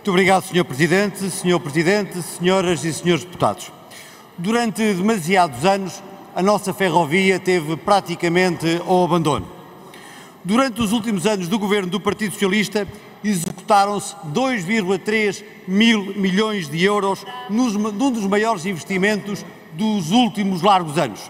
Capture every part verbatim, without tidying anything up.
Muito obrigado, senhor Presidente, senhor Presidente, senhoras e senhores deputados. Durante demasiados anos, a nossa ferrovia teve praticamente ao abandono. Durante os últimos anos do governo do Partido Socialista, executaram-se dois vírgula três mil milhões de euros num dos maiores investimentos dos últimos largos anos.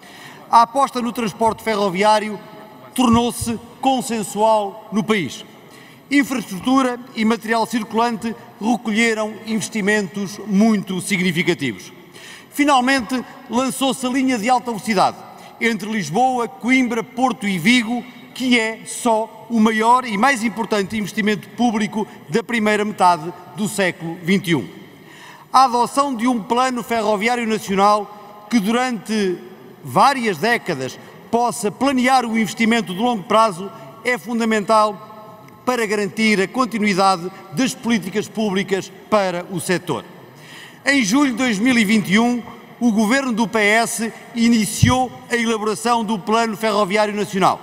A aposta no transporte ferroviário tornou-se consensual no país. Infraestrutura e material circulante recolheram investimentos muito significativos. Finalmente, lançou-se a linha de alta velocidade entre Lisboa, Coimbra, Porto e Vigo, que é só o maior e mais importante investimento público da primeira metade do século vinte e um. A adoção de um plano ferroviário nacional que durante várias décadas possa planear o investimento de longo prazo é fundamental para garantir a continuidade das políticas públicas para o setor. Em julho de dois mil e vinte e um, o governo do P S iniciou a elaboração do Plano Ferroviário Nacional.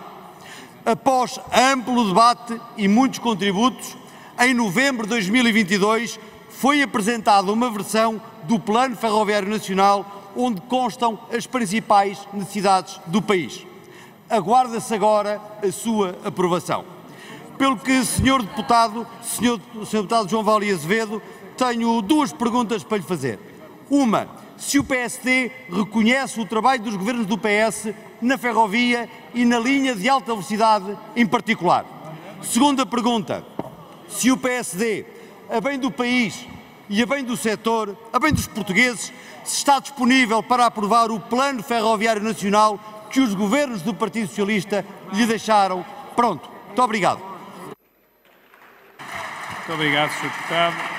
Após amplo debate e muitos contributos, em novembro de dois mil e vinte e dois foi apresentada uma versão do Plano Ferroviário Nacional onde constam as principais necessidades do país. Aguarda-se agora a sua aprovação. Pelo que, senhor Deputado, senhor, senhor Deputado João Vale Azevedo, tenho duas perguntas para lhe fazer. Uma, se o P S D reconhece o trabalho dos governos do P S na ferrovia e na linha de alta velocidade em particular. Segunda pergunta, se o P S D, a bem do país e a bem do setor, a bem dos portugueses, se está disponível para aprovar o Plano Ferroviário Nacional que os governos do Partido Socialista lhe deixaram pronto. Muito obrigado. Muito obrigado, senhor Deputado.